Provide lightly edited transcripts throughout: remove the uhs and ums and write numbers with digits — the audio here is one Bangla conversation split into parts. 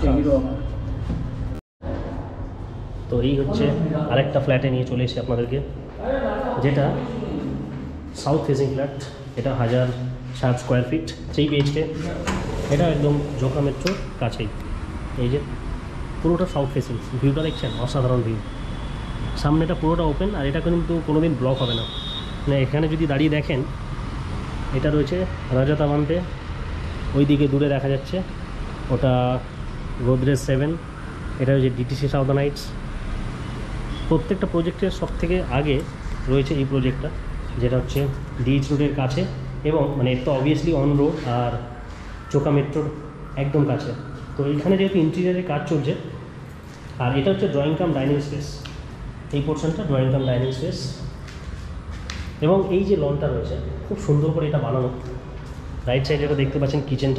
তো এই হচ্ছে আরেকটা ফ্ল্যাটে নিয়ে চলে এসেছি আপনাদেরকে, যেটা সাউথ ফেসিং ফ্ল্যাট। এটা 1060 স্কোয়ার ফিট, 3 BHK। এটা একদম জোকা মেট্রোর কাছেই। এই যে পুরোটা সাউথ ফেসিং, ভিউটা দেখছেন অসাধারণ ভিউ। সামনেটা পুরোটা ওপেন, আর এটা কিন্তু কোনোদিন ব্লক হবে না। মানে এখানে যদি দাঁড়িয়ে দেখেন, এটা রয়েছে রাজাতামান্তে, ওই দিকে দূরে দেখা যাচ্ছে ওটা গোদরেজ 7, এটা হচ্ছে DTC সাউদার্নাইটস। প্রত্যেকটা প্রজেক্টের সবথেকে আগে রয়েছে এই প্রজেক্টটা, যেটা হচ্ছে DH রোডের কাছে, এবং মানে তো অবভিয়াসলি অন রোড আর চোকা মেট্রোর একদম কাছে। তো এখানে যেহেতু ইন্টেরিয়ারের কাজ চলছে, আর এটা হচ্ছে ড্রয়িং কাম ডাইনিং স্পেস। এই পোর্শনটা ড্রয়িং কাম ডাইনিং স্পেস, এবং এই যে লনটা রয়েছে খুব সুন্দর করে এটা বানানো। রাইট সাইডে এটা দেখতে পাচ্ছেন কিচেনটা,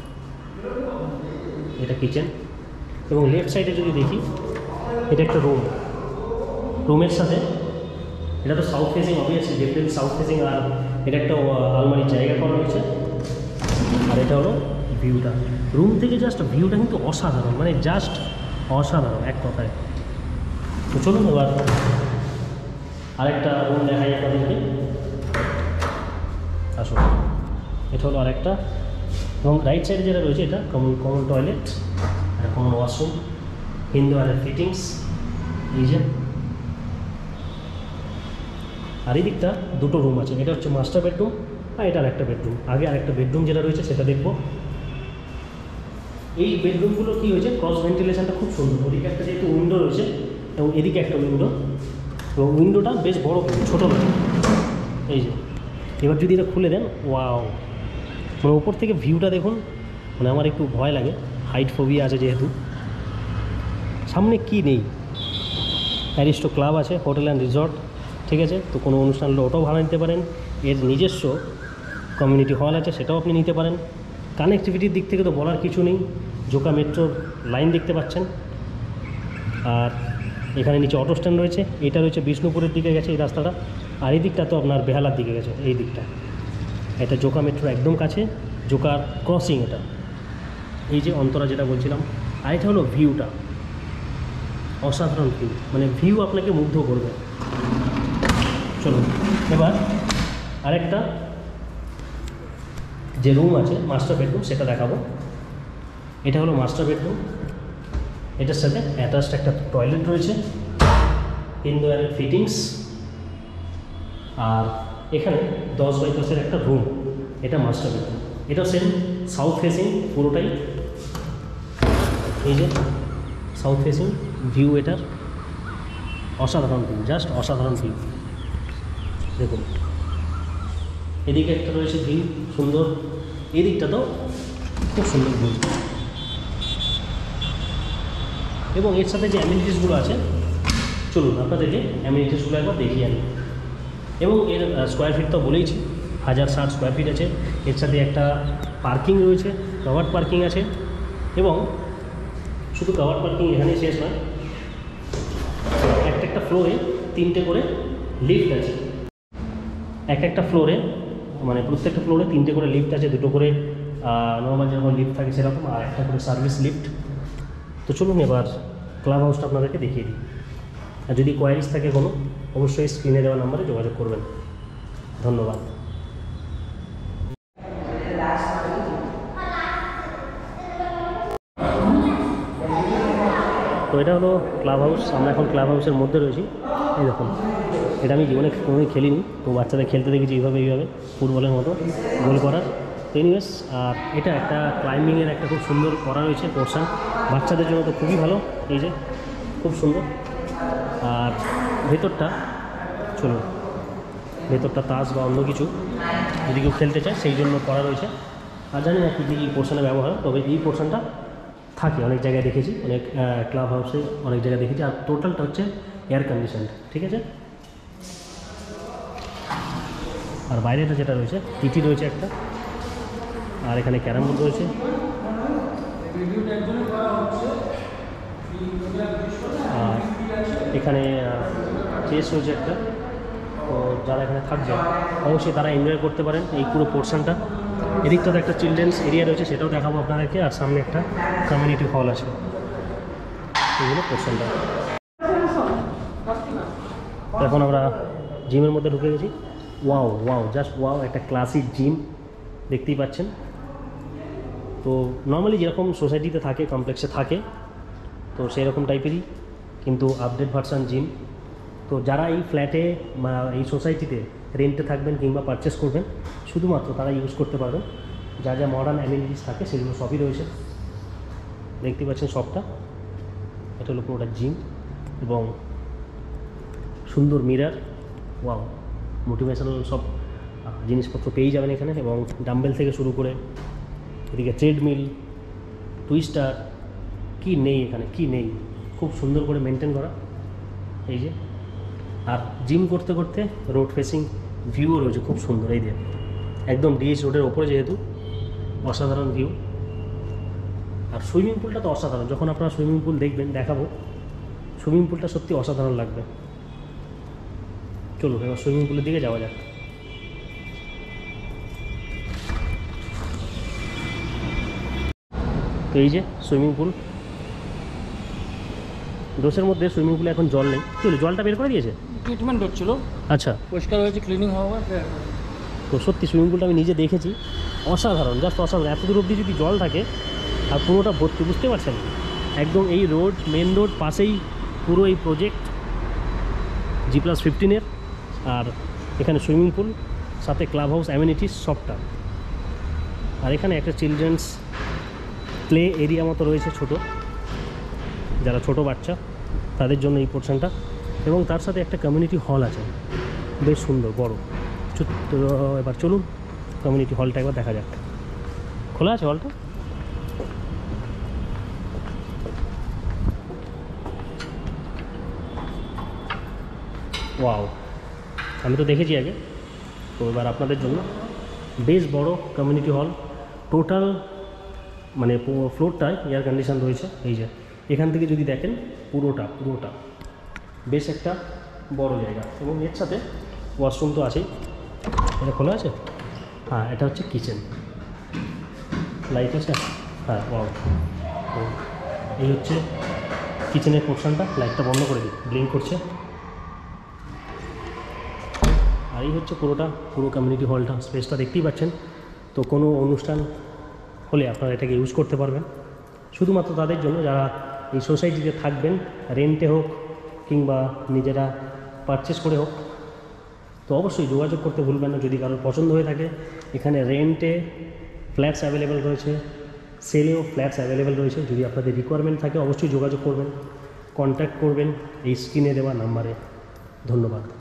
এটা কিচেন। এবং লেফট সাইডে যদি দেখি, এটা একটা রুম। রুমের সাথে এটা তো south facing, obviously definitely south facing, আর এটা একটা আলমারির জায়গা করা রয়েছে। আর এটা হলো ভিউটা, রুম থেকে জাস্ট ভিউটা কিন্তু অসাধারণ, মানে জাস্ট অসাধারণ এক কথায়। তো চলুন এবার আরেকটা রুম দেখাই আপনাদেরকে, আসুন। এটা হলো আরেকটা, এবং রাইট সাইডে যেটা রয়েছে এটা কমন টয়লেট, এটা কমন ওয়াশরুম, হিন্দু আর ফিটিংস। এই যে, আর এই দিকটা দুটো রুম আছে, এটা হচ্ছে মাস্টার বেডরুম, আর এটা আরেকটা বেডরুম। আগে আরেকটা বেডরুম যেটা রয়েছে সেটা দেখব। এই বেডরুমগুলো কী হয়েছে, ক্রস ভেন্টিলেশনটা খুব সুন্দর। ওদিকে একটা যেহেতু উইন্ডো রয়েছে, এবং এদিকে একটা উইন্ডো, এবং উইন্ডোটা বেশ বড়, ছোটো নয়। এই যে, এবার যদি এটা খুলে দেন, ওয়াও, মানে উপর থেকে ভিউটা দেখুন। মানে আমার একটু ভয় লাগে, হাইট ফোবিয়া আছে যেহেতু। সামনে কি নেই, অ্যারিস্টো ক্লাব আছে, হোটেল অ্যান্ড রিসর্ট, ঠিক আছে। তো কোনো অনুষ্ঠান হলে ওটাও ভাড়া নিতে পারেন। এর নিজস্ব কমিউনিটি হল আছে, সেটাও আপনি নিতে পারেন। কানেক্টিভিটির দিক থেকে তো বলার কিছু নেই, জোকা মেট্রোর লাইন দেখতে পাচ্ছেন। আর এখানে নিচে অটো স্ট্যান্ড রয়েছে, এটা রয়েছে বিষ্ণুপুরের দিকে গেছে এই রাস্তাটা, আর এই দিকটা তো আপনার বেহালার দিকে গেছে এই দিকটা। এটা জোকা মেট্রোর একদম কাছে, জোকার ক্রসিং এটা। এই যে অন্তরা যেটা বলছিলাম, আর এটা হলো ভিউটা, অসাধারণ ভিউ, মানে ভিউ আপনাকে মুগ্ধ করবে। চলুন এবার আরেকটা যে রুম আছে মাস্টার বেডরুম সেটা দেখাবো। এটা হলো মাস্টার বেডরুম, এটার সাথে অ্যাটাচড একটা টয়লেট রয়েছে, ইনডোর ফিটিংস, আর এখানে 10x10 একটা রুম। এটা মাস্টার বেডরুম, এটা সেম সাউথ ফেসিং পুরোটাই। এই যে সাউথ ফেসিং ভিউ, এটার অসাধারণ ভিউ, জাস্ট অসাধারণ ভিউ। দেখুন এদিকে একটা রয়েছে ভিউ সুন্দর, এই দিকটা তো খুব সুন্দর ভিউ। এবং এর সাথে যে অ্যামিনিটিসগুলো আছে, চলুন আপনাদেরকে অ্যামিনিটিসগুলো একবার দেখিয়ে আনি। এবং এর স্কোয়ার ফিট তো বলেইছি, 1060 স্কোয়ার ফিট আছে। এর সাথে একটা পার্কিং রয়েছে, কভার্ড পার্কিং আছে। এবং শুধু কভার্ড পার্কিং এখানেই শেষ নয়, একটা ফ্লোরে 3টে করে লিফট আছে। একটা ফ্লোরে, মানে প্রত্যেকটা ফ্লোরে 3টে করে লিফট আছে, 2টো করে নর্মাল যেরকম লিফট থাকে সেরকম, আর একটা করে সার্ভিস লিফট। তো চলুন এবার ক্লাব হাউসটা আপনাদেরকে দেখিয়ে দিই। আর যদি কোয়ারিজ থাকে কোনো, অবশ্যই স্ক্রিনে দেওয়া নাম্বারে যোগাযোগ করবেন। ধন্যবাদ। তো এটা হলো ক্লাব হাউস, আমরা এখন ক্লাব হাউসের মধ্যে রয়েছি। এই দেখুন, এটা আমি জীবনে কোনোদিন খেলিনি, তো বাচ্চাদের খেলতে দেখেছি এইভাবে ফুটবলের মতো গোল করার। তো এনিওয়েজ, আর এটা একটা ক্লাইম্বিংয়ের একটা খুব সুন্দর করা রয়েছে পোর্শন, বাচ্চাদের জন্য তো খুবই ভালো। এই যে খুব সুন্দর। আর ভেতরটা, চলুন ভেতরটা তাস বা অন্য কিছু যদি কেউ খেলতে চায় সেই জন্য করা রয়েছে। আর জানি না কী কী পোর্শনে ব্যবহার, তবে এই পোর্শনটা থাকে, অনেক জায়গায় দেখেছি, অনেক ক্লাব হাউসে অনেক জায়গায় দেখেছি। আর টোটালটা হচ্ছে এয়ার কন্ডিশনড, ঠিক আছে। আর বাইরেটা যেটা রয়েছে, টিটি রয়েছে একটা, আর এখানে ক্যারাম বোর্ড রয়েছে। আর এখানে চেস রয়েছে একটা। তো যারা এখানে থাকবে অবশ্যই তারা এনজয় করতে পারেন এই পুরো পোর্শনটা। এদিকটাতে একটা চিলড্রেন্স এরিয়া রয়েছে, সেটাও দেখাবো আপনাদেরকে। আর সামনে একটা কমিউনিটি হল আছে। এইগুলো পোর্শনটা। এখন আমরা জিমের মধ্যে ঢুকে গেছি। ওয়াও ওয়াও, জাস্ট ওয়াও, একটা ক্লাসিক জিম দেখতেই পাচ্ছেন। তো নর্মালি যেরকম সোসাইটিতে থাকে, কমপ্লেক্সে থাকে, তো সেই রকম টাইপেরই, কিন্তু আপডেট ভার্সান জিম। তো যারা এই ফ্ল্যাটে বা এই সোসাইটিতে রেন্টে থাকবেন কিংবা পারচেস করবেন, শুধুমাত্র তারা ইউজ করতে পারবেন। যা যা মডার্ন অ্যামিনিটিস থাকে সেগুলো সবই রয়েছে। দেখতে পাচ্ছেন সবটা। এটা হলো পুরোটা জিম এবং সুন্দর মিরার। ওয়াও, মোটিভেশনাল সব জিনিসপত্র পেয়ে যাবেন এখানে। এবং ডাম্বেল থেকে শুরু করে এদিকে ট্রেডমিল, টুইস্টার, কি নেই এখানে, কি নেই। খুব সুন্দর করে মেনটেন করা এই যে। আর জিম করতে করতে রোড ফেসিং ভিউও রয়েছে খুব সুন্দর। এই যে একদম ডিএইচ রোডের ওপরে, যেহেতু অসাধারণ ভিউ। আর সুইমিং পুলটা তো অসাধারণ। যখন আপনারা সুইমিং পুল দেখবেন, দেখাবো, সুইমিং পুলটা সত্যি অসাধারণ লাগবে। চলুন এবার সুইমিং পুলের দিকে যাওয়া যাক। তো এই যে সুইমিং পুল, ডোসের মধ্যে সুইমিং পুলে এখন জল নেই। কি হলো, জলটা বের করে দিয়েছে? ট্রিটমেন্ট হচ্ছিল, আচ্ছা, পরিষ্কার হয়েছে, ক্লিনিং হওয়া। তো সত্যি সুইমিং পুলটা আমি নিজে দেখেছি, অসাধারণ, জাস্ট অসাধারণ। এত দূর অবধি যদি জল থাকে আর পুরোটা ভর্তি, বুঝতে পারছেন? একদম এই রোড, মেন রোড পাশেই পুরো এই প্রজেক্ট G+15-এর। আর এখানে সুইমিং পুল, সাথে ক্লাব হাউস, অ্যামিনিটিস সবটা। আর এখানে একটা চিলড্রেন্স প্লে এরিয়া মতো রয়েছে, ছোট, যারা ছোট বাচ্চা তাদের জন্য এই পোর্শনটা। এবং তার সাথে একটা কমিউনিটি হল আছে, বেশ সুন্দর বড়। তো এবার চলুন কমিউনিটি হলটা একবার দেখা যাক। খোলা আছে হলটা? ওয়াও, আমি তো দেখেছি আগে। তো এবার আপনাদের জন্য বেশ বড় কমিউনিটি হল। টোটাল মানে ফ্লোরটায় এয়ার কন্ডিশন রয়েছে। এই যে এখান থেকে যদি দেখেন, পুরোটা বেশ একটা বড় জায়গা। এবং এর সাথে ওয়াশরুম তো আছেই। এটা খোলা আছে? হ্যাঁ, এটা হচ্ছে কিচেন। লাইট আছে? হ্যাঁ, ওয়াও। তো এই হচ্ছে কিচেনের পোর্শনটা। লাইটটা বন্ধ করে দিই, ব্লিঙ্ক করছে। আর এই হচ্ছে পুরো কমিউনিটি হলটা, স্পেসটা দেখতেই পাচ্ছেন। তো কোনো অনুষ্ঠান হলে আপনারা এটাকে ইউজ করতে পারবেন। শুধুমাত্র তাদের জন্য যারা এই সোসাইটিতে থাকবেন, রেন্টে হোক কিংবা নিজেরা পারচেস করে হোক। তো অবশ্যই যোগাযোগ করতে ভুলবেন না যদি কারোর পছন্দ হয়ে থাকে। এখানে রেন্টে ফ্ল্যাটস অ্যাভেলেবেল রয়েছে, সেলেও ফ্ল্যাটস অ্যাভেলেবেল রয়েছে। যদি আপনাদের রিকোয়ারমেন্ট থাকে অবশ্যই যোগাযোগ করবেন, কন্ট্যাক্ট করবেন এই স্ক্রিনে দেওয়া নাম্বারে। ধন্যবাদ।